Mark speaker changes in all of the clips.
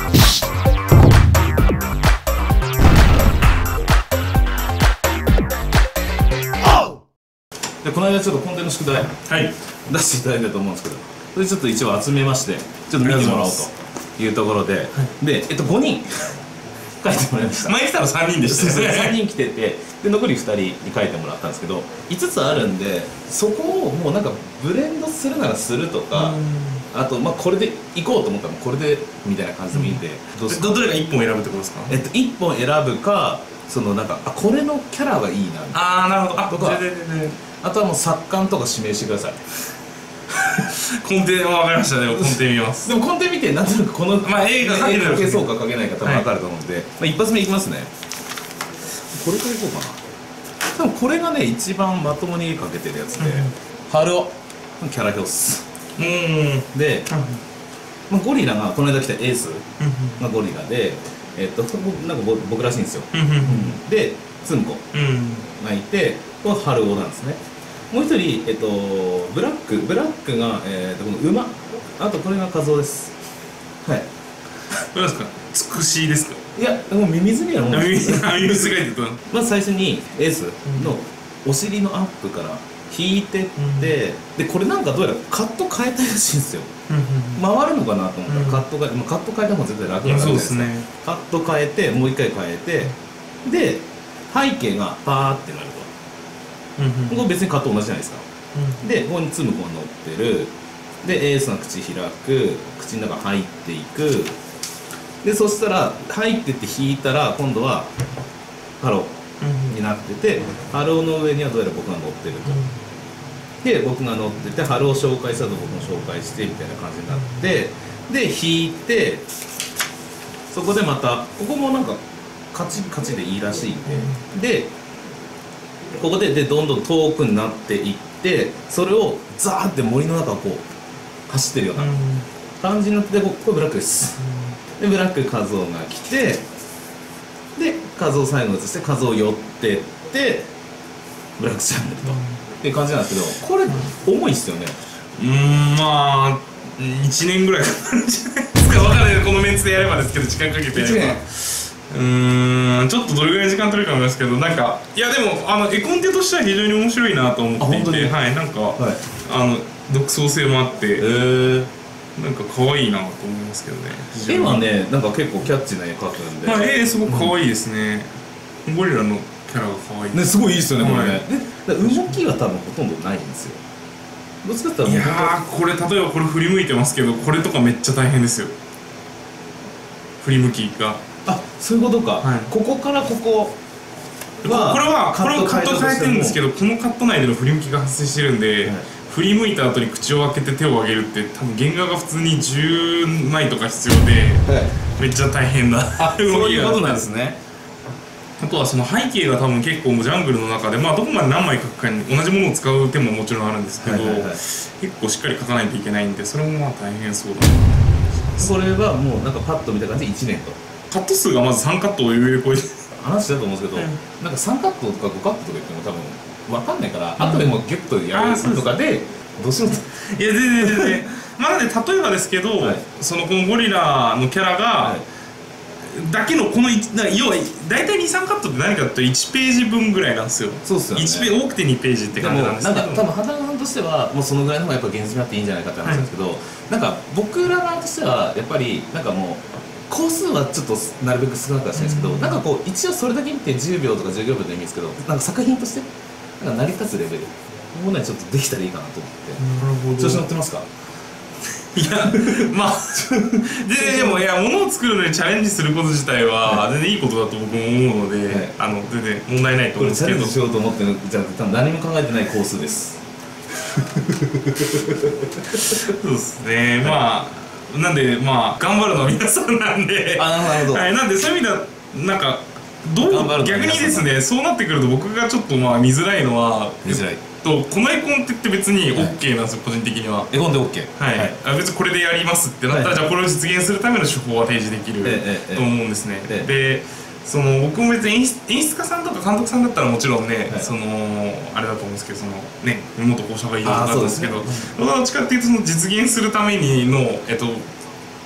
Speaker 1: でこの間ちょっとコンテの宿題、出していただいたと思うんですけど、それちょっと一応集めましてちょっと見てもらおうというところで、で5人書いてもらいました。
Speaker 2: 前来たの3人でしたね。
Speaker 1: 3人来てて、で残り2人に書いてもらったんですけど、5つあるんで、そこをもうなんかブレンドするならするとか、あとまあこれでいこうと思ったらこれでみたいな感じでもいいんで、
Speaker 2: どれか1本選ぶってことですか
Speaker 1: ？1本選ぶか、そのなんかこれのキャラがいいなみたいな。
Speaker 2: ああ、なるほど。
Speaker 1: とか、あとはもう作家とか指名してください。
Speaker 2: コンテは分かりましたね。コンテ見ます。
Speaker 1: でもコンテ見てなんとなくこの
Speaker 2: 映画
Speaker 1: 描けそうか描けないか多分分かると思うんで、一発目いきますね。これからいこうかな。多分これがね一番まともに絵描けてるやつで、春尾キャラ表っす。で、ゴリラがこの間来たエースがゴリラで、なんか僕らしいんですよ。でつんこがいて、これ春尾なんですね。もう一人、ブラックが、この馬、あとこれが和夫です。はい。
Speaker 2: これですか？つくしですか？
Speaker 1: いや、もうミミズみたいなもんです。
Speaker 2: ミミズがいてた。
Speaker 1: まず最初にエースのお尻のアップから引いてって、でこれなんかどうやらカット変えたいらしいんですよ。回るのかなと思ったらカット変えた方が絶対楽なんですね。カット変えてもう一回変えて、で背景がパーってなると。ここ別にカット同じじゃないですか。でここにつむこが乗ってる。でエースが口開く、口の中入っていく。でそしたら入ってって引いたら今度はハローになってて、ハローの上にはどうやら僕が乗ってると。で僕が乗っててハローを紹介したと僕も紹介してみたいな感じになって、で引いて、そこでまたここもなんかカチカチでいいらしいんで、でここでどんどん遠くになっていって、それをザーって森の中をこう走ってるような感じになって、これブラックです。でブラック和夫が来て、で和夫最後移して和夫寄ってってブラックチャンネルとっていう感じなんですけど、これ重いっすよね。
Speaker 2: まあ1年ぐらいかかるんじゃないですか。分かんない、このメンツでやればですけど、時間かけてやればちょっとどれぐらい時間取るかもですけど、なんかいやでも絵コンテとしては非常に面白いなと思っていて、はい、なんか、独創性もあって、なんか可愛いなと思いますけどね。
Speaker 1: 絵はね、なんか結構キャッチな絵描くんで、
Speaker 2: 絵すごく可愛いですね。ゴリラのキャラが可愛い
Speaker 1: ね、すごいいいですよねこれね。で動きは多分ほとんどないんですよ。どっちかって言ったら、いや
Speaker 2: これ例えばこれ振り向いてますけど、これとかめっちゃ大変ですよ、振り向きが。
Speaker 1: あ、そういうことか。ここからここは
Speaker 2: これはカット変えてるんですけど、このカット内での振り向きが発生してるんで、振り向いた後に口を開けて手を上げるって多分原画が普通に10枚とか必要で、めっちゃ大変な
Speaker 1: 動きが。そういうことなんですね。
Speaker 2: あとはその背景が多分結構ジャングルの中で、まあどこまで何枚描くかに同じものを使う手ももちろんあるんですけど、結構しっかり描かないといけないんで、それもまあ大変そうだな。
Speaker 1: これはもうなんかパッと見た感じ1年と。
Speaker 2: カット数がまず3カットを余裕で超えて
Speaker 1: 話だと思うんですけど、なんか3カットとか5カットとか言っても多分分かんないから、後でもギュッとやるとかでどうしようと。
Speaker 2: いや全然まあなんで例えばですけど、そのこのゴリラのキャラがだけのこの要は大体 2,3 カットって何かっていうと1ページ分ぐらいなんですよ。
Speaker 1: そうっすよね。
Speaker 2: 多くて2ページって感じなんですけど、
Speaker 1: なんか多分畑中さんとしてはもうそのぐらいの方がやっぱ現実にあっていいんじゃないかって話なんですけど、なんか僕ら側としてはやっぱりなんかもう工数はちょっとなるべく少なくはしたいんですけど、なんかこう一応それだけ見て10秒とか15秒でいいんですけど、なんか作品としてなんか成り立つレベルもねちょっとできたらいいかなと思って。調子乗ってますか？
Speaker 2: いやまあでもいや物を作るのにチャレンジすること自体は全然いいことだと僕も思うので、全然問題ないと思うんですけど、
Speaker 1: これチャレンジしようと思ってるじゃなくて多分何も考えてないコースです。
Speaker 2: そうですね、まあなんでまあ頑張るのは皆さんなんで、
Speaker 1: なるほど。
Speaker 2: なんでそういう意味ではなんか逆にですね、そうなってくると僕がちょっとまあ見づらいのは、この絵コンテって別に OK なんですよ、個人的には。
Speaker 1: 絵コンテ OK？
Speaker 2: はい、別にこれでやりますってなったら、じゃあこれを実現するための手法は提示できると思うんですね。でその僕も別に演出家さんとか監督さんだったらもちろんね、そのあれだと思うんですけど、そのね元校舎がいいとかだと思うんですけど、僕はどっちかっていうとその実現するためにの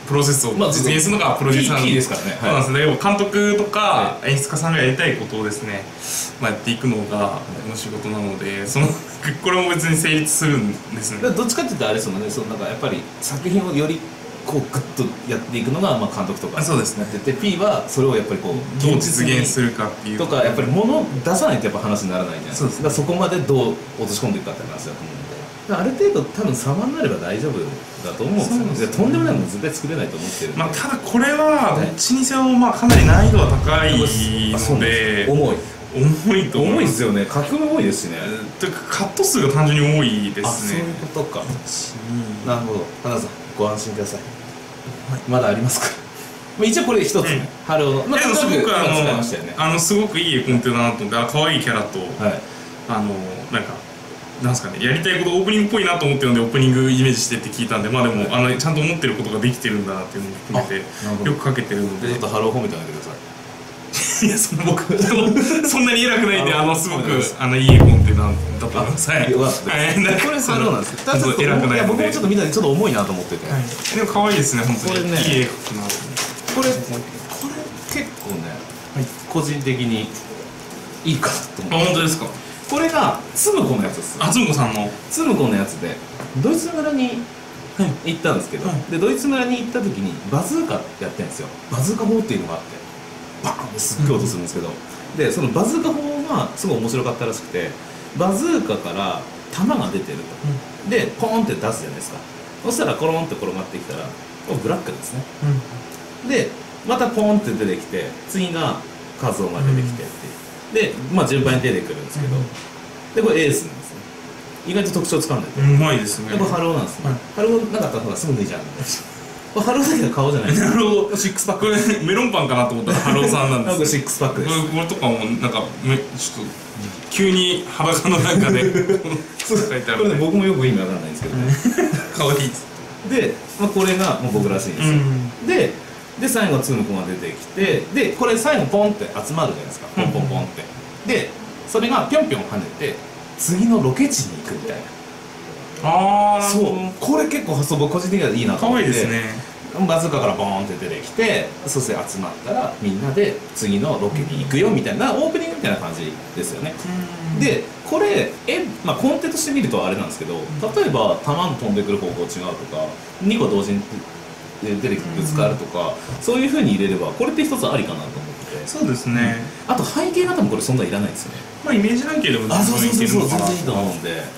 Speaker 2: プロセスを実現するのがプロデューサーの
Speaker 1: ですからね。
Speaker 2: そうなんですね。監督とか演出家さんがやりたいことをですね、やっていくのが僕の仕事なので、これも別に成立するんですね。
Speaker 1: どっちかっていうとあれですもんね、なんかやっぱり作品をよりこうグッとやっていくのが監督とか
Speaker 2: そうですね。
Speaker 1: やってて、 P はそれをやっぱりこう
Speaker 2: どう実現するかっていう
Speaker 1: とか、やっぱり物を出さないとやっぱ話にならないじゃないですか。
Speaker 2: そうですね。
Speaker 1: だからそこまでどう落とし込んでいくかって話だと思うんで、ある程度多分様になれば大丈夫だと思うんですよね。とんでもないもの絶対作れないと思ってるんで、
Speaker 2: ただこれはどっちにせよかなり難易度は高いので、重いと思
Speaker 1: 重いですよね。書き込み多いですしね。
Speaker 2: というかカット数が単純に多いですね。
Speaker 1: そういうことか。なるほど。花さんご安心ください。まだありますか。一応これ一つね、春尾の
Speaker 2: でもすごくすごくいい絵コンテだなと思って、可愛いキャラとなんかなんですかね、やりたいことオープニングっぽいなと思ってるのでオープニングイメージしてって聞いたんで、でもちゃんと思ってることができてるんだなっていうのを含めてよく書けてるので、
Speaker 1: ちょっと春尾褒めてあげてください。
Speaker 2: いや、僕そんなに偉くないんで、すごくいい絵コンテなんだと思います。はい。
Speaker 1: これそうなんですよ。
Speaker 2: 偉くないので、
Speaker 1: 僕もちょっと見たらちょっと重いなと思ってて、
Speaker 2: でも可愛いですね、本当にいい絵描くな。
Speaker 1: これ結構ね、個人的にいいかと思う。
Speaker 2: 本当ですか。
Speaker 1: これがつむこのやつです。
Speaker 2: つむこさんの
Speaker 1: つむこのやつでドイツ村に行ったんですけど、でドイツ村に行った時にバズーカやってるんですよ。バズーカ砲っていうのがあって、バーンってすっごい音するんですけど、でそのバズーカ砲がすごい面白かったらしくて、バズーカから弾が出てると、でポーンって出すじゃないですか。そしたらコロンって転がってきたらブラックですね、でまたポーンって出てきて、次がカズオが出てきてってで、順番に出てくるんですけど、でこれエースなんですね。意外と特徴つかんでてう
Speaker 2: まいですね。
Speaker 1: でこれハローなんですね。ハローなかったらほらすぐ脱いじゃうんで、これハローだけど顔じゃないですか。
Speaker 2: なるほど。
Speaker 1: シックスパック。
Speaker 2: これメロンパンかなと思ったらハローさんなんです。
Speaker 1: これシックスパックです。
Speaker 2: これとかもちょっと急に裸の中で
Speaker 1: これね、僕もよく意味わからないんですけどね。
Speaker 2: 可愛いです。
Speaker 1: で、これが僕らしいんですよ。で最後つむこが出てきて、でこれ最後ポンって集まるじゃないですか。ポンポンポンって。でそれがぴょんぴょん跳ねて次のロケ地に行くみたいな。そう、これ結構発想僕個人的にはいいなと思って。
Speaker 2: 可愛いですね。
Speaker 1: バズーカからボーンって出てきて、そして集まったらみんなで次のロケに行くよみたいなオープニングみたいな感じですよね。でこれコンテとして見るとあれなんですけど、例えば弾の飛んでくる方向違うとか2個同時に出てきてぶつかるとか、そういうふうに入れればこれって一つありかなと思ってて。
Speaker 2: そうですね。
Speaker 1: あと背景が多分これそんないらないですよね。
Speaker 2: イメージ背景でも
Speaker 1: そう全然いいと思うんで、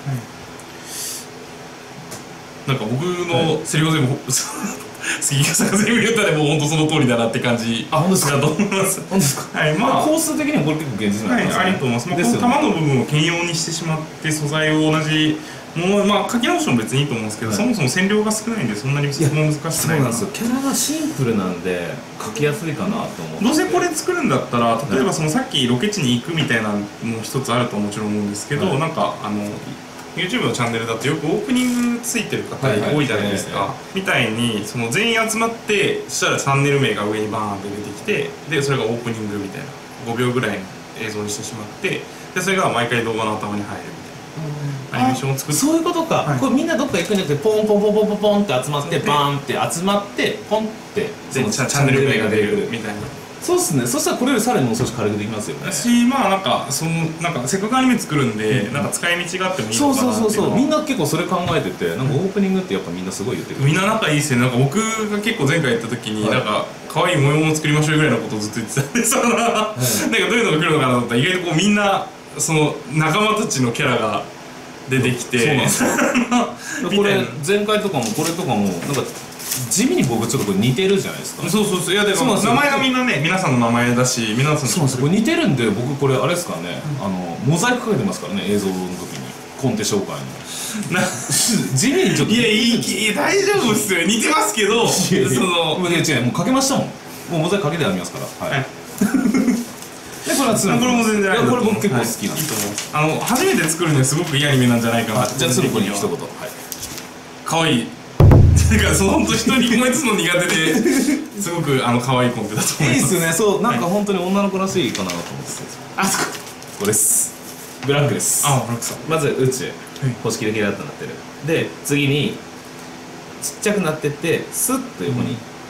Speaker 1: なんか
Speaker 2: 僕のセリフ全部杉笠が全部言ったらもう本当その通りだなって感じだと思います。
Speaker 1: 本当ですか。はい、コース的にもこれ結構現実なんですね。
Speaker 2: ありと思います。この玉の部分を兼用にしてしまって素材を同じもの書き直しても別にいいと思うんですけど、そもそも線量が少ないんでそんなに説明難しくない。
Speaker 1: そうなんですよ。キャラがシンプルなんで書きやすいかなと思って。
Speaker 2: どうせこれ作るんだったら、例えばさっきロケ地に行くみたいなのも一つあるともちろん思うんですけど、なんかYouTube のチャンネルだとよくオープニングついてる方多いじゃないですか。みたいに全員集まってそしたらチャンネル名が上にバーンって出てきて、でそれがオープニングみたいな5秒ぐらいの映像にしてしまって、でそれが毎回動画の頭に入るみたいなアニメーションを作って。
Speaker 1: そういうことか。これみんなどっか行くんじゃなくてポンポンポンポンポンポンって集まってバーンって集まってポンって
Speaker 2: チャンネル名が出るみたいな。
Speaker 1: そうですね。そしたらこれよりさらにもう少し軽くできますよね。
Speaker 2: なんかせっかくアニメ作るんで、なんか使い道があってもいいのかなっていう。
Speaker 1: そうみんな結構それ考えてて、なんかオープニングってやっぱみんなすごい言ってる。
Speaker 2: みんな仲いいですよね。なんか僕が結構前回やった時になんか可愛い模様も作りましょうぐらいのことをずっと言ってたんで、なんかどういうのが来るのかなと思ったら、意外とみんな仲間たちのキャラが出てきて、そうなんですよ。
Speaker 1: これ前回とかもこれとかもなんか地味に僕ちょっとこれ似てるじゃないですか。
Speaker 2: そういやでも名前がみんなね、皆さんの名前だし、皆さん
Speaker 1: そうなんですよ。これ似てるんで、僕これあれですかね、モザイクかけてますからね、映像の時にコンテ紹介の地味にちょっと。
Speaker 2: いや大丈夫っすよ、似てますけど、
Speaker 1: 違う、もうかけましたもん。もうモザイクかけてありますから。はい。でこれはつむこ。
Speaker 2: これも全然
Speaker 1: これ僕結構好きなんで。
Speaker 2: いいと思います。初めて作るにはすごくいいアニメなんじゃないかな。
Speaker 1: じゃあつむこに一言。はい。
Speaker 2: 可愛い。だから本当人に燃えつの苦手ですごく可愛いコンテだと思います。
Speaker 1: いいっすね。そう、なんか本当に女の子らしいかなと思って。そこ。これです。ブラックです。
Speaker 2: ブラックさん。
Speaker 1: まず宇宙、星キラキラってなってる。で次にちっちゃくなってってスッと横に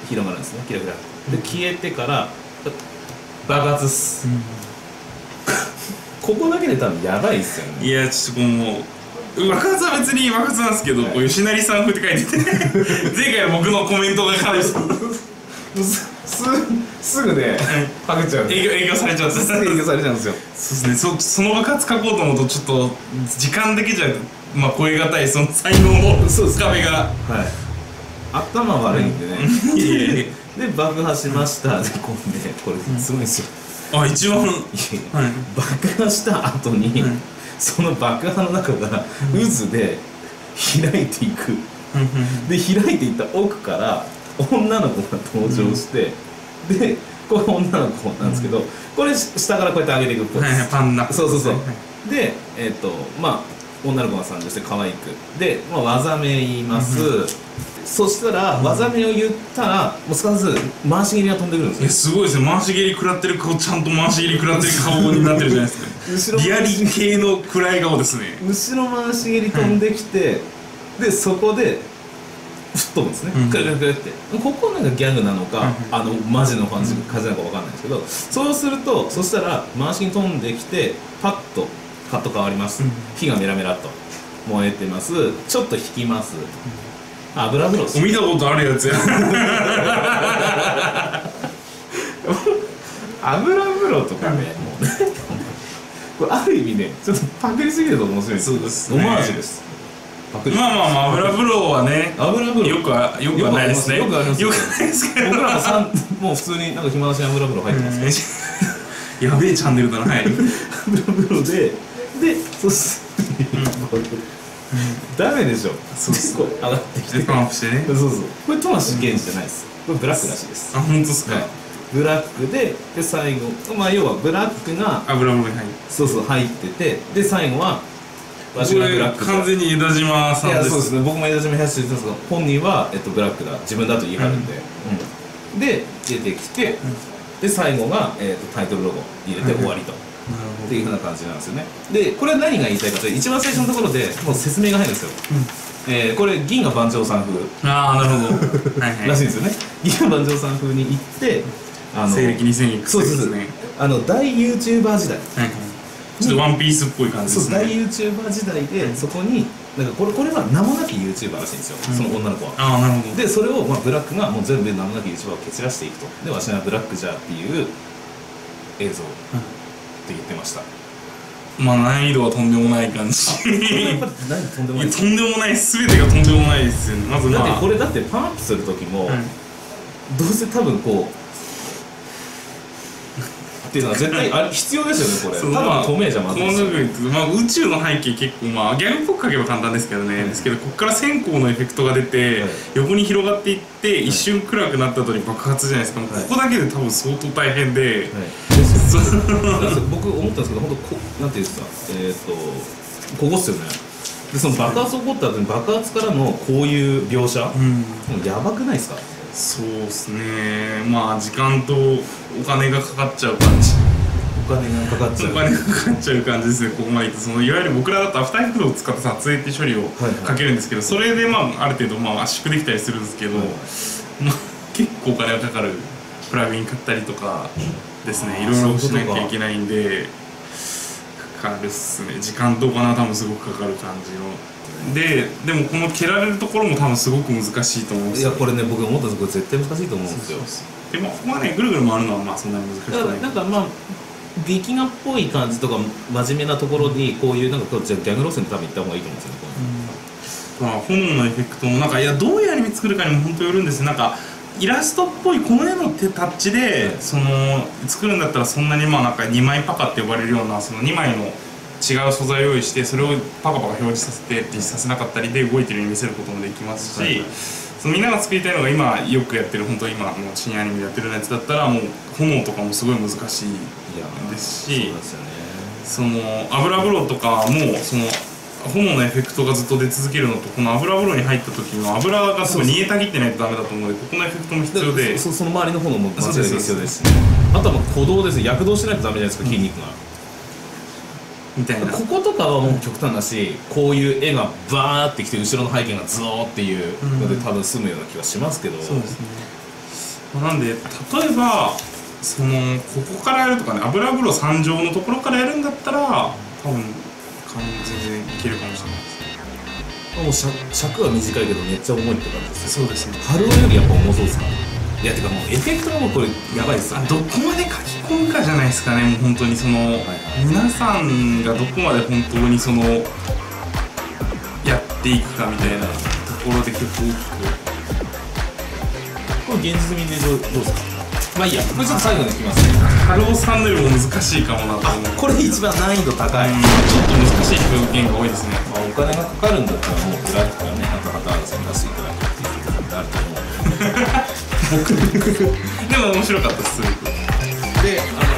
Speaker 1: 広がるんですね、キラキラで消えてから爆発っす、ここだけで多分やばいっすよね。
Speaker 2: いやちょっともう爆発は別に爆発なんですけど、こう吉成さん風って書いてて前回僕のコメントがかなり
Speaker 1: すぐねパクっちゃう、
Speaker 2: 営業されちゃうんですよ。
Speaker 1: 営業されちゃうんですよ。
Speaker 2: そうですね、その爆発書こうと思うとちょっと時間だけじゃまあ超え難いその才能の壁が、
Speaker 1: はい、頭悪いんでねで爆破しましたでこうねこれすごいんですよ、
Speaker 2: あ一番
Speaker 1: 爆破した後に、その爆破の中が渦で開いていく、で開いていった奥から女の子が登場して、でこれ女の子なんですけど、これ下からこうやって上げていくっぽいです、
Speaker 2: パンナ、
Speaker 1: そうそうそう、でまあ女の子が参上して可愛くで、まあ、技名言います、そしたら技名を言ったらもうすかさず回し蹴りが飛んでくるんですよ。
Speaker 2: すごいですね、回し蹴り食らってる顔、ちゃんと回し蹴り食らってる顔になってるじゃないですかリアリ系の暗い顔ですね。
Speaker 1: 後ろ回し蹴り飛んできて、でそこで吹っ飛ぶんですね、クルクルクルって。ここなんかギャグなのか、マジの感じなのか分かんないですけど、そうするとそしたら回し蹴り飛んできてパッとカット変わります、火がメラメラっと燃えてます。ちょっと引きます、油風呂です。
Speaker 2: 見たことあるやつや
Speaker 1: 油風呂とかね、もうねこれある意味ねちょっとパクリすぎると面白いです。
Speaker 2: そうですね、
Speaker 1: オマージュです。
Speaker 2: まあ油風呂はね、
Speaker 1: 油風呂
Speaker 2: よくはないですね。
Speaker 1: よくあります。
Speaker 2: よくないですけど、
Speaker 1: 僕らもう普通になんか暇なしに油風呂入ってます
Speaker 2: やべえチャンネルだな。はい
Speaker 1: 油風呂でそしてダメでしょ。
Speaker 2: そうそう、
Speaker 1: 上がってきて
Speaker 2: パンアップしてね。
Speaker 1: そうこれトマス原始じゃないです。これブラックらしいです。
Speaker 2: あ、本当ですか。
Speaker 1: ブラックで最後、まあ要はブラックが
Speaker 2: 油風呂に入って、
Speaker 1: そう入ってて、で最後は
Speaker 2: わしがブラック、完全に枝島さんです。
Speaker 1: いやそうですね、僕も枝島東って言ってますが、本人はブラックだ、自分だと言い張るんで、で出てきて、で最後がタイトルロゴ入れて終わりと。っていうふうな感じなんですよね。でこれは何が言いたいかというと、一番最初のところでもう説明が入るんですよ、これ銀河万丈さん風
Speaker 2: なるほど
Speaker 1: らしいんですよね。銀河万丈さん風に行って
Speaker 2: 西暦2000いくつですね。
Speaker 1: 大 YouTuber 時代、
Speaker 2: ちょっとワンピースっぽい感じですね。
Speaker 1: 大 YouTuber 時代で、そこになんかこれは名もなき YouTuber らしいんですよ、その女の子は。
Speaker 2: なるほど。
Speaker 1: でそれをブラックがもう全部名もなき YouTuber を蹴散らしていくと。でわしはブラックじゃっていう映像って言ってました。
Speaker 2: まあ難易度はとんでもない感じ。
Speaker 1: やっぱり何とんでもない。
Speaker 2: とんでもない、全てがとんでもないですよね。まず
Speaker 1: だってこれパンアップする時も、どうせ多分こうっていうのは絶対必要ですよね、これ。多分透明じゃまずいですよね。
Speaker 2: 宇宙の背景結構ギャグっぽく描けば簡単ですけどね、ですけどここから線香のエフェクトが出て、横に広がっていって一瞬暗くなった後に爆発じゃないですか。ここだけで多分相当大変で、
Speaker 1: 僕思ったんですけど、本当なんていうんですか、ここっすよね。でその爆発起こった後に爆発からのこういう描写、もうやばくないですか。
Speaker 2: そうですね、時間とお金がかかっちゃう感じ。
Speaker 1: お金がかかっちゃう
Speaker 2: 感じですね。ここまでいくといわゆる僕らだとアフターエフェクトを使って撮影って処理をかけるんですけど、それである程度圧縮できたりするんですけど、結構お金がかかる。プラグイン買ったりとかですね、いろいろしなきゃいけないんでかかるっすね。時間とお金は多分すごくかかる感じの。でもこの蹴られるところも多分すごく難しいと思うんですよ。
Speaker 1: いやこれね、僕思ったんですけど絶対難しいと思うんですよ。
Speaker 2: でもここはね、ぐるぐる回るのはそんなに難しくない。
Speaker 1: なんか劇画っぽい感じとか真面目なところにこういうなんかギャグ路線で多分行った方がいいと思うんですよね。
Speaker 2: 炎のエフェクトもどういうアニメ作るかにも本当よるんですよ。イラストっぽいこの絵のタッチで作るんだったら、そんなに2枚パカって呼ばれるようなその2枚の違う素材を用意して、それをパカパカ表示させて実させなかったりで動いてるように見せることもできますし、みんなが作りたいのが今よくやってる、本当今もう深夜アニメでやってるやつだったら、もう炎とかもすごい難しいですし、油風呂とかも炎のエフェクトがずっと出続けるのと、この油風呂に入った時の油がすごい煮えたぎってないとダメだと思うので、ここのエフェクトも必要で、
Speaker 1: その周りの炎も間違いなく必要ですし、あとは鼓動ですね。躍動しないとダメじゃないですか、筋肉が
Speaker 2: みたいな。
Speaker 1: こことかはもう極端だし、こういう絵がバーってきて後ろの背景がゾーっていうので多分済むような気がしますけど、
Speaker 2: そうですね。 なんで例えばそのここからやるとかね、油風呂3畳のところからやるんだったら多分全然いけるかもしれないです。
Speaker 1: もう尺は短いけどめっちゃ重いって感じです
Speaker 2: そうですね。
Speaker 1: 春男よりやっぱ重そうですか？いやてかもうエフェクトがもうこれやばいですよね。
Speaker 2: どこまで書き込むかじゃないですかね。もう本当にその、皆さんがどこまで本当にそのやっていくかみたいなところで結構大きく。
Speaker 1: これ現実味でどうですか？まあいいや、これちょっと最後にいきますね。
Speaker 2: 春男さんのよりも難しいかもなと思う。
Speaker 1: これ一番難易度高い。
Speaker 2: ちょっと難しい表現が多いですね。
Speaker 1: まあお金がかかるんだったらもうグラフィックはね、あと畑原さん出していただくっていうことになると思う。
Speaker 2: でも面白かったです。
Speaker 1: で、